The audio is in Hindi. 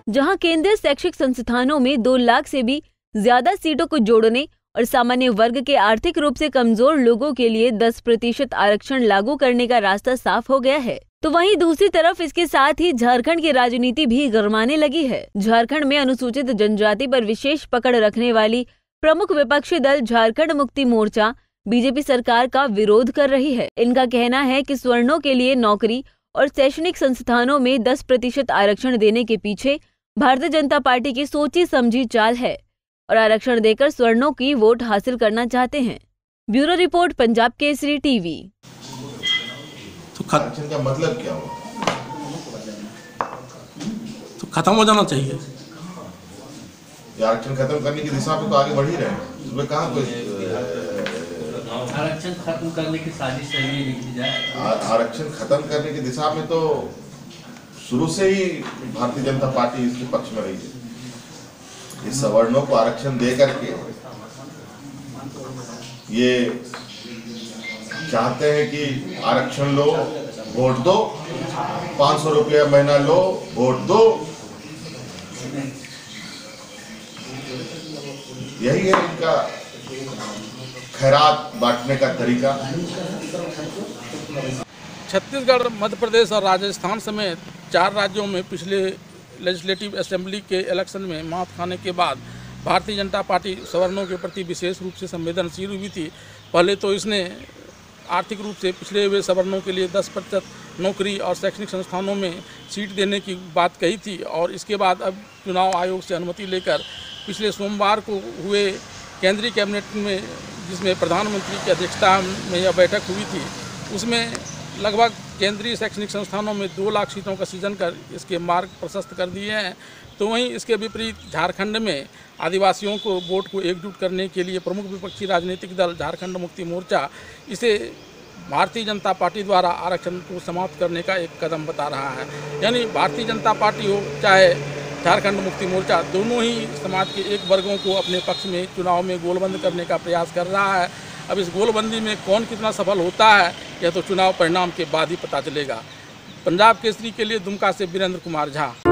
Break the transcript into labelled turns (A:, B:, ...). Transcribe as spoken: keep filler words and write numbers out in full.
A: जहां केंद्रीय शैक्षिक संस्थानों में दो लाख से भी ज्यादा सीटों को जोड़ने और सामान्य वर्ग के आर्थिक रूप से कमजोर लोगों के लिए दस प्रतिशत आरक्षण लागू करने का रास्ता साफ हो गया है, तो वहीं दूसरी तरफ इसके साथ ही झारखंड की राजनीति भी गरमाने लगी है। झारखंड में अनुसूचित जनजाति पर विशेष पकड़ रखने वाली प्रमुख विपक्षी दल झारखंड मुक्ति मोर्चा बीजेपी सरकार का विरोध कर रही है। इनका कहना है कि सवर्णों के लिए नौकरी और शैक्षणिक संस्थानों में दस प्रतिशत आरक्षण देने के पीछे भारतीय जनता पार्टी की सोची समझी चाल है और आरक्षण देकर सवर्णों की वोट हासिल करना चाहते हैं। Bureau report, Punjab Kesari TV.
B: तो आरक्षण का मतलब क्या हो?
C: तो खत्म हो जाना चाहिए।
B: आरक्षण खत्म करने की दिशा में तो आगे बढ़ ही रहे हैं, इसमें कहाँ कोई
D: आरक्षण खत्म करने की साजिश की जाए।
B: आरक्षण खत्म करने की दिशा में तो शुरू से ही भारतीय जनता पार्टी इसके पक्ष में रही है। इस सवर्णों को आरक्षण दे करके ये चाहते हैं कि आरक्षण लो, वोट दो, पाँच सौ रुपया महीना लो, वोट दो। यही है इनका खैरात बांटने का तरीका।
C: छत्तीसगढ़, मध्य प्रदेश और राजस्थान समेत चार राज्यों में पिछले लेजिस्लेटिव असेंबली के इलेक्शन में मात खाने के बाद भारतीय जनता पार्टी सवर्णों के प्रति विशेष रूप से संवेदनशील हुई थी। पहले तो इसने आर्थिक रूप से पिछड़े हुए सवर्णों के लिए दस प्रतिशत नौकरी और शैक्षणिक संस्थानों में सीट देने की बात कही थी और इसके बाद अब चुनाव आयोग से अनुमति लेकर पिछले सोमवार को हुए केंद्रीय कैबिनेट में, जिसमें प्रधानमंत्री की अध्यक्षता में यह बैठक हुई थी, उसमें लगभग केंद्रीय शैक्षणिक संस्थानों में दो लाख सीटों का सृजन कर इसके मार्ग प्रशस्त कर दिए हैं। तो वहीं इसके विपरीत झारखंड में आदिवासियों को वोट को एकजुट करने के लिए प्रमुख विपक्षी राजनीतिक दल झारखंड मुक्ति मोर्चा इसे भारतीय जनता पार्टी द्वारा आरक्षण को समाप्त करने का एक कदम बता रहा है। यानी भारतीय जनता पार्टी हो चाहे झारखंड मुक्ति मोर्चा, दोनों ही समाज के एक वर्गों को अपने पक्ष में चुनाव में गोलबंद करने का प्रयास कर रहा है। अब इस गोलबंदी में कौन कितना सफल होता है यह तो चुनाव परिणाम के बाद ही पता चलेगा। पंजाब केसरी के लिए दुमका से वीरेंद्र कुमार झा।